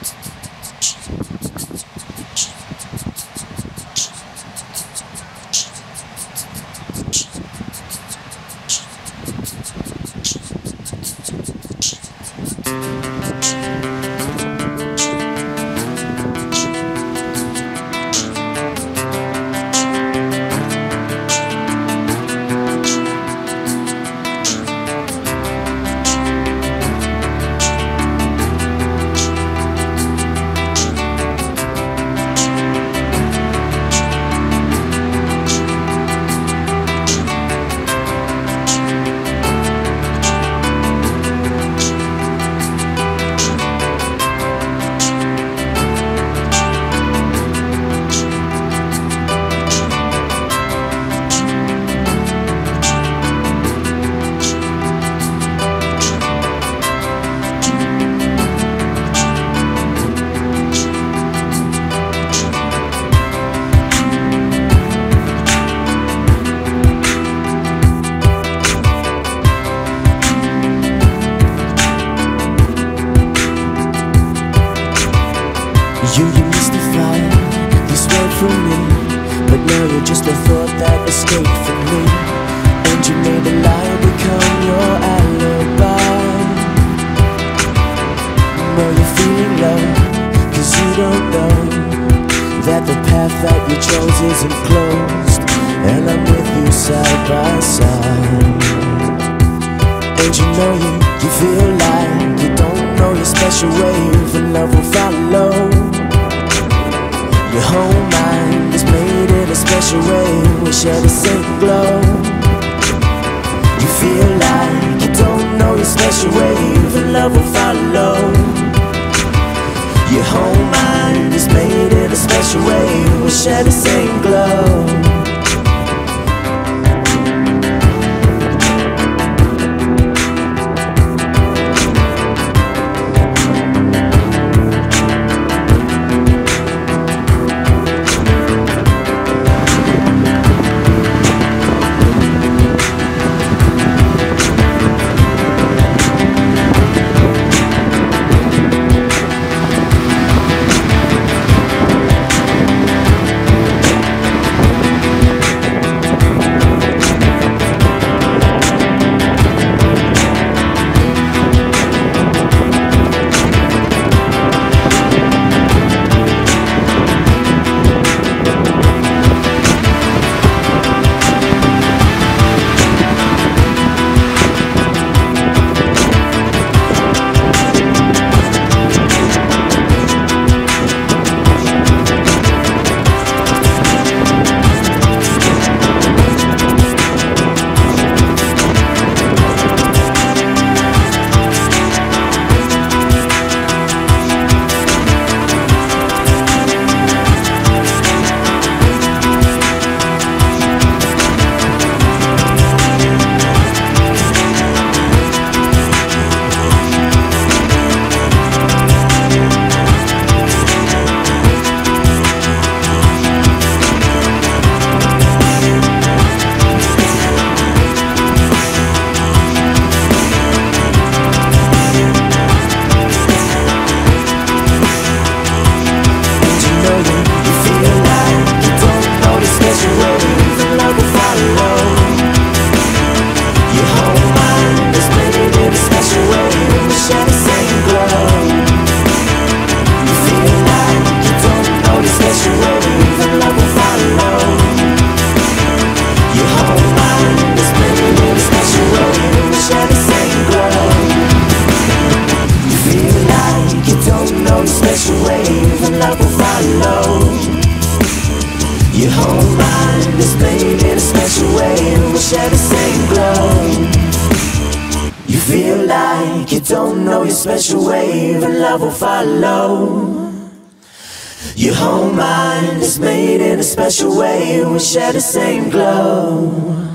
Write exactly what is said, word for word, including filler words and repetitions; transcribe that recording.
You used to fight this way for me, but now you're just a thought that escaped from me. And you made a lie become your alibi. Now you're feeling low, cause you don't know that the path that you chose isn't closed. And I'm with you side by side. And you know you, you feel like you don't know your special wave, and love will follow. Your whole mind is made in a special way. We share the same glow. You feel like you don't know your special wave, and love will follow. Your whole mind is made in a special way. We share the same glow. Your whole mind is made in a special way, and we share the same glow. You feel like you don't know your special wave, and love will follow. Your whole mind is made in a special way, and we share the same glow.